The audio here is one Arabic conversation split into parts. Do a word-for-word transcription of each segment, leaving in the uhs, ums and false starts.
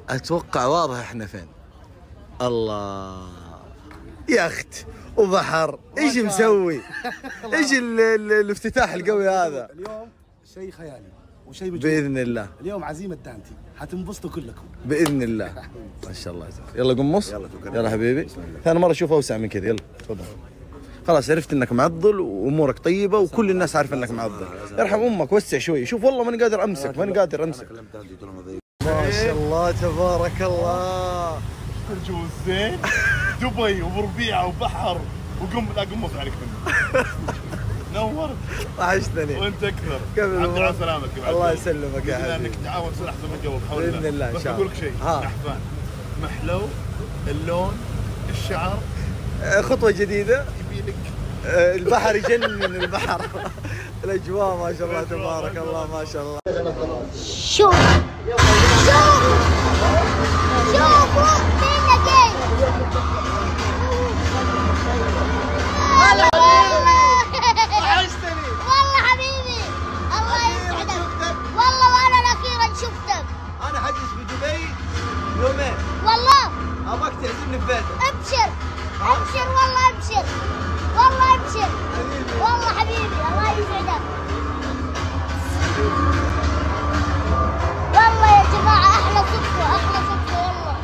اتوقع واضح احنا فين. الله يخت وبحر، ايش مسوي؟ ايش الافتتاح القوي هذا؟ اليوم شيء خيالي وشيء مجنون باذن الله. اليوم عزيمه دانتي، حتنبسطوا كلكم باذن الله. ما شاء الله. يلا قمص. يلا يلا حبيبي. ثاني مره اشوف اوسع من كذا. يلا تفضل. خلاص عرفت انك معضل وامورك طيبه وكل الناس عارفه انك معضل. يرحم امك وسع شوي. شوف والله ماني قادر امسك، ماني قادر امسك. ما شاء الله تبارك الله. الجو زين. دبي وربيعه وبحر وقم لا قمص عليك منه. نورت. وحشتني. وانت اكثر. كمل. عبد الله سلامك. الله يسلمك يا حبيبي. انك تعاون تصير احسن من قبل بحول الله. باذن الله ان شاء الله. بس اقول لك شيء، نحفان محلو اللون الشعر. خطوه جديده. يبيلك البحر يجنن البحر. الاجواء ما شاء الله تبارك الله ما شاء الله. شوف شوف شوفوا مين لقيت. وحشتني والله حبيبي الله يسعدك. والله وانا اخيرا شفتك. انا حجز في دبي يومين. والله ابغاك تعزمني في بيتك. ابشر ابشر والله ابشر والله ابشر والله حبيبي الله يسعدك. والله يا جماعة أحلى صدفة أحلى صدفة والله.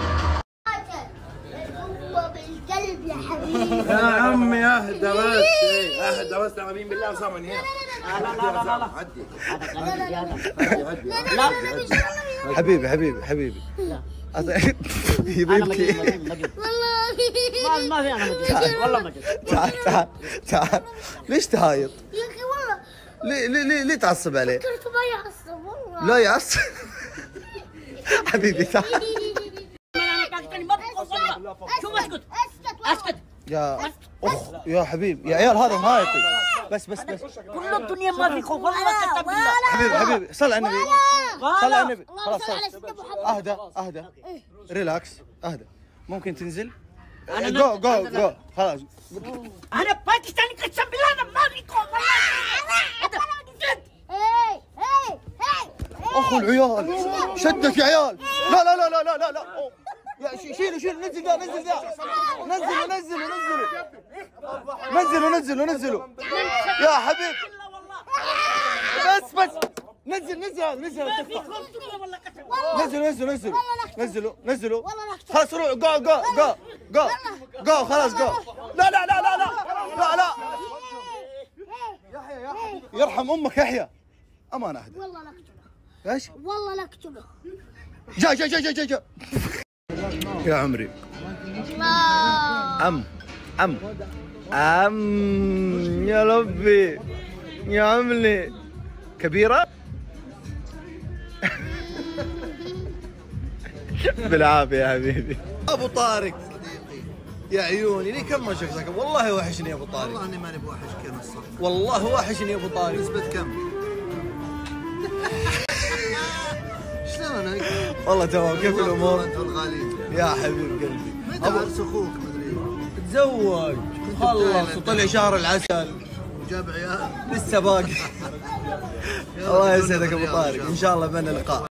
هو بالقلب يا حبيبي. يا عمي اهدى بس. اهدى بس على مين بالله صار من هنا. لا لا لا لا عدي لا لا حبيبي حبيبي حبيبي. يبكي. والله ما في انا مجد والله مجد. تعال تعال تعال. ليش تهايط؟ يا أخي والله ليه ليه ليه, ليه تعصب عليه؟ كنت ما يعصب والله. لا يعصب. حبيبي تعال. شوف اسكت اسكت اسكت. يا اخ يا حبيبي يا عيال هذا مهايطي. بس بس بس. كل الدنيا ما في خوف والله كتب بالله. حبيبي حبيبي صل على النبي. صل على النبي. خلاص صل على خلاص. سيدنا محمد. اهدى اهدى. ريلاكس اهدى. ممكن تنزل؟ أنا جو جو نزلت. جو خلاص. انا باكستاني قسم بالله انا ما في خوف والله. هاي هاي هاي اخو العيال شدت يا عيال. لا لا لا لا لا لا لا. يا شي- شيلوا شيلوا نزل ذا نزل ذا. نزلوا نزلوا نزلوا نزلوا نزلوا نزلوا. يا حبيب بس بس. نزل نزل نزل تقطع. نزلوا نزلوا نزلوا نزلوا نزلوا. خلاص روح جو جو جو جو جو خلاص جو. لا لا لا لا لا لا لا. يحيى يا حبيبي يرحم امك يحيى. امان اهدى. والله لا اقتله ايش؟ والله لا اقتله. جا جا جا جا جا جا. يا عمري الله أم أم أم يا لبي يا عملي كبيرة. بالعافية يا حبيبي. أبو طارق يا عيوني لي كم ما شفتك والله وحشني يا أبو طارق. والله اني ماني بوحشك انا الصح. والله وحشني يا أبو طارق. نسبة كم؟ شلونك؟ والله تمام. كيف الأمور؟ انتم الغاليين. يا حبيب قلبي. متى عرس اخوك مدري؟ تزوج خلص وطلع شهر العسل جاب عيال لسه باقي. الله يسعدك ابو طارق ان شاء الله بيننا لقاء.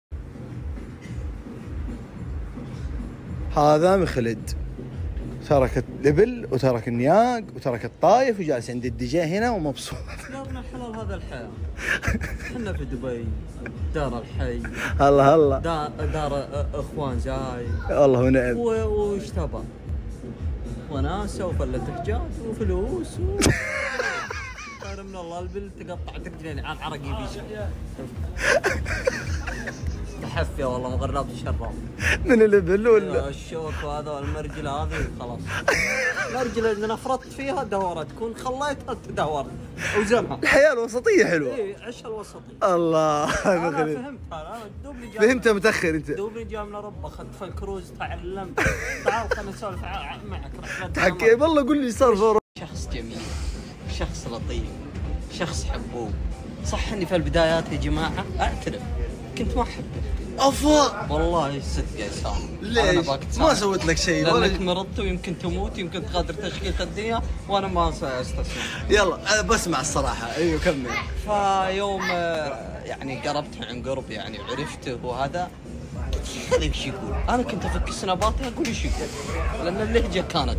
هذا مخلد ترك الإبل وترك النياق وترك الطايف وجالس عند الدي جي هنا ومبسوط. يا ابن الحلال هذا الحياة. احنا في دبي دار الحي. هلا هلا. دار, دار اخوان زاي. والله ونعم. وش تبى؟ وناسة وفلة حجاج وفلوس و... خير من الله البل تقطع ترجلين عن عرقي بيش. تحفي والله مغرب الشراب. من الإبل ولا؟ الشوك وهذا والمرجل هذه خلاص. المرجل اللي انا فرطت فيها دورت تكون خليتها تدور وزمها. الحياة الوسطية حلوة. اي عيش الوسطي. الله انا مخلد. فهمت انا دوبني جاي. فهمت متأخر أنت. دوبني جاي من اوروبا اخذت في الكروز تعلمت. تعال خلينا نسولف معك. تحكي والله قول لي صار في أوروبا. شخص جميل، شخص لطيف، شخص حبوب. صح اني في البدايات يا جماعه اعترف كنت ما احبه. افا والله صدق يا سام. ليش؟ ما سويت لك شيء ولا لانك مرضت ويمكن تموت يمكن تغادر تشقيق الدنيا وانا ما استسلم. يلا بسمع الصراحه. ايوه كمل. فيوم يعني قربت عن قرب يعني عرفته وهذا هذا ايش يقول؟ انا كنت افك سناباتي اقول ايش يقول؟ لان اللهجه كانت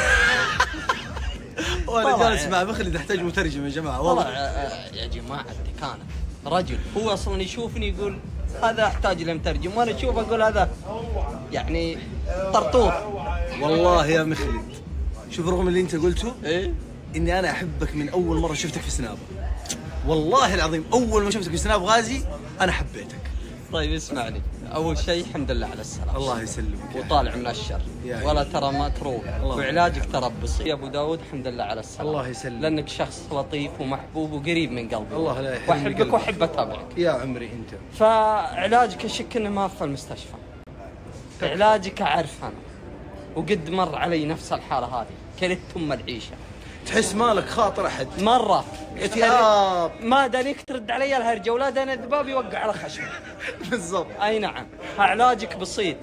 وانا جالس مع مخلد احتاج مترجم يا جماعه والله والله. يا جماعه كانت رجل هو اصلا يشوفني يقول هذا احتاج لمترجم، وانا اشوف اقول هذا يعني طرطوط. والله يا مخلد شوف رغم اللي انت قلته ايه اني انا احبك من اول مره شفتك في سناب. والله العظيم اول ما شفتك في سناب غازي انا حبيتك. طيب اسمعني، اول شيء الحمد لله على السلامه. الله يسلمك وطالع من الشر يا ولا ترى ما تروق، الله وعلاجك ترى بسيط يا ابو داود. الحمد لله على السلامه. الله يسلمك. لانك شخص لطيف ومحبوب وقريب من قلبي. الله لا يحرمني واحبك قلبك. واحب اتابعك. يا عمري انت. فعلاجك اشك انه ما في المستشفى. علاجك اعرف انا، وقد مر علي نفس الحاله هذه، كلت ثم العيشه. تحس مالك خاطر احد مره اكتئاب. ما دانيك ترد علي الهرجه ولا داني الذباب يوقع على خشمه. بالضبط. اي نعم، علاجك بسيط،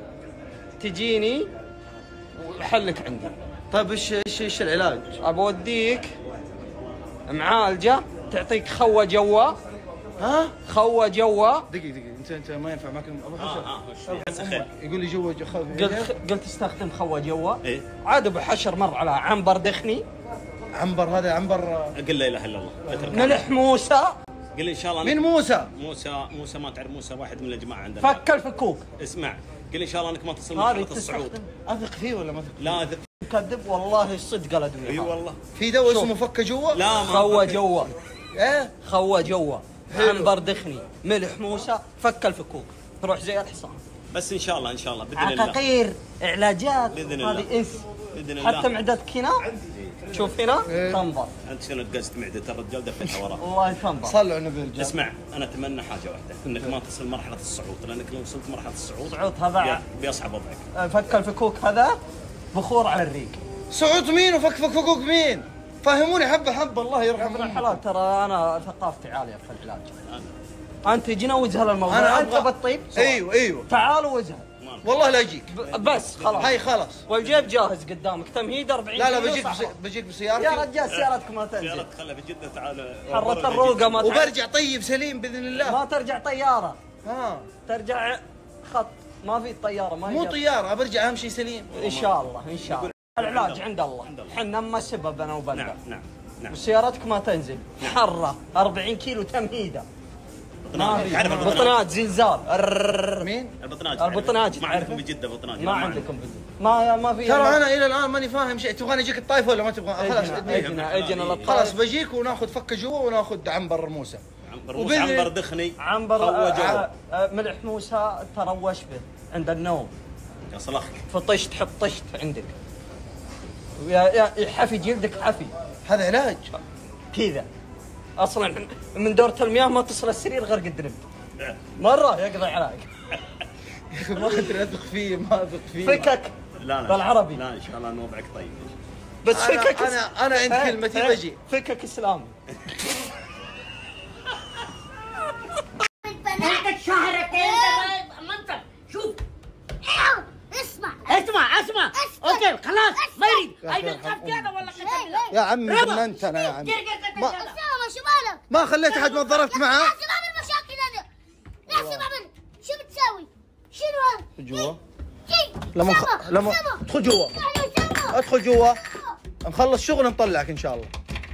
تجيني وحلك عندي. طيب ايش ايش ايش العلاج؟ أبوديك معالجة تعطيك خوة جوا. ها؟ خوة جوا. دقيقة دقيقة انت انت ما ينفع معك ابو حشر. يقول لي جوا جو- خو- قلت قلت استخدم خوة جوا. إيه. عاد ابو حشر مر على عنبر دخني، عنبر هذا عنبر. قل لا اله الا الله. ملح موسى. قل ان شاء الله. مين موسى؟ موسى موسى ما تعرف موسى واحد من الجماعه عندنا. فك الفكوك. اسمع، قل ان شاء الله انك ما تصل هذه مرحله الصعود. تستخدم. اثق فيه ولا ما اثق؟ لا ذ... كذب والله الصدق الادوية. اي والله. في دواء شوف. اسمه فكه جوا؟ لا ما خوة فكر. جوا. ايه؟ خوة جوا. عنبر دخني، ملح موسى، فك الفكوك، تروح زي الحصان. بس ان شاء الله ان شاء الله باذن الله. عقاقير، علاجات، بإذن الله. هذه انس. باذن الله. حتى معدتك هنا شوف هنا تنبض. انت شنو نقزت معده الرجال دفتها وراه. الله تنبض. صلوا على النبي الرجال. اسمع، انا اتمنى حاجه واحده، انك ما تصل مرحله الصعود، لانك لو وصلت مرحله الصعود صعود هذا بي- بيصعب وضعك. فك الفكوك هذا بخور على الريق. سعود مين وفك فك فكوك مين؟ فهموني حبه حبه الله يا ابن يرحمه. الحلال ترى انا ثقافتي عاليه في العلاج. انت جينا وجه للموضوع. انا انت أبغى- بالطيب. ايوه ايوه تعال وجه. والله لا اجيك. ب- بس خلاص. هاي خلاص. والجيب جاهز قدامك، تمهيد أربعين لا لا كيلو بجيك صحراء. بسي... بجيك بسيارتي. يا رجال سيارتك ما تنزل. سيارات خلها في جده تعال. حرة الروقه ما تعرف. وبرجع طيب سليم باذن الله. ما ترجع طياره، ها ترجع خط. ما في طياره، ما مو يجي. طياره برجع اهم شيء سليم. ان شاء الله ان شاء الله. العلاج عند الله، حنا اما سبب انا وبلده. نعم نعم نعم. وسيارتك ما تنزل، حره أربعين كيلو تمهيده. ما في تعرف البطنات؟ بطنات زلزال. الرررر. مين؟ البطناج. البطناج ما تعرفه؟ عندكم بجده بطناج. ما عندكم بزر. ما ما في. ترى انا الى الان ماني فاهم شيء. تبغاني اجيك الطايف ولا ما تبغى؟ خلاص اجنا اديني. اجنا اجنا خلاص للطايف. بجيك وناخذ فكه جوا وناخذ عنبر موسى. عنبر وبإذن- موسى، عنبر دخني. عنبر خوة آه، جو. آه، آه، ملح موسى تروش به عند النوم. يا صلاحك. فطشت حط طشت عندك. يا يا حفي جلدك حفي هذا علاج. كذا. اصلا من دورة المياه ما تصل السرير غير قد نمت. مره يقضي عليك. يا اخي ما ادري اثق فيه ما اثق فيه. فكك لا لا بالعربي. لا ان شاء الله ان وضعك طيب. بس أنا- فكك أنا- أنا عند إيه، كلمتي إيه، بجي. فكك اسلامي. انت شهرك انت منطق. شوف اسمع اسمع اسمع. اوكي خلاص ما يريد. يا أخي اين ارحم الخف هذا والله قسم بالله. يا عمي ربا. جننت انا يا عمي. ما ما- اسامه شو مالك؟ ما خليت احد ما ضربت معاه. لازم اعمل مشاكل انا. لازم اعمل. شو بتسوي؟ شنو هذا؟ جوا. شي لما سما، نخ... لما سما. ادخل جوا. تعالوا سما. ادخل جوا. نخلص شغل نطلعك ان شاء الله.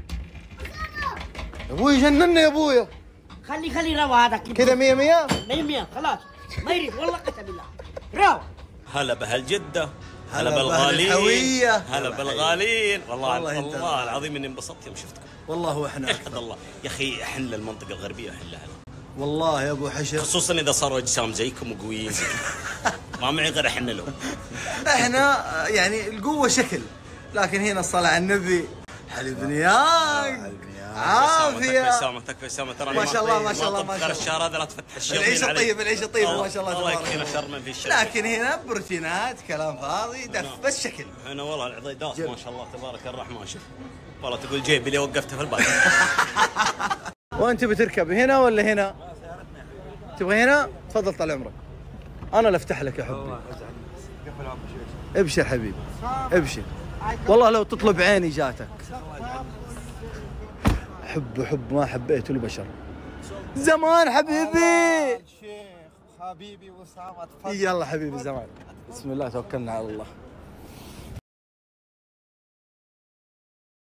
يا ابوي جننا يا ابويا. خلي خلي روا هذا كذا مية مية. مية خلاص ما يريد والله قسم بالله. روا هلا بهالجده. هلا هلا بالغالين. بهالحوية. هلا بالغالين. والله والله والله, أنت- والله العظيم اني انبسطت يوم شفتكم. والله واحنا يشهد الله يا اخي احل المنطقه الغربيه احلها والله يا ابو حشر. خصوصا اذا صاروا اجسام زيكم وقويين زيكم. ما معي غير احن لهم. احنا يعني القوة شكل، لكن هنا الصلاة على النبي حليب نياق عافية. تكفى سامة تكفى سامة ترى ما شاء الله، ما شاء الله، ما شاء الله. الشهر هذا لا تفتح الشياطين العيشة عليك. طيب العيشة طيب الله- ما شاء الله الله تبارك يكفينا الله. شر من في الشر. لكن هنا بروتينات كلام فاضي دف بس شكل. هنا والله العضيدات ما شاء الله تبارك الرحمن. شوف والله تقول جيبي اللي وقفته في الباب. وانت بتركب هنا ولا هنا؟ تبغى هنا؟ تفضل طال عمرك. انا اللي افتح لك يا حبي. ابشر حبيبي ابشر. والله لو تطلب عيني جاتك. حب حب ما حبيته البشر. زمان حبيبي. حبيبي وسام اتفضل. يلا حبيبي زمان. بسم الله توكلنا على الله.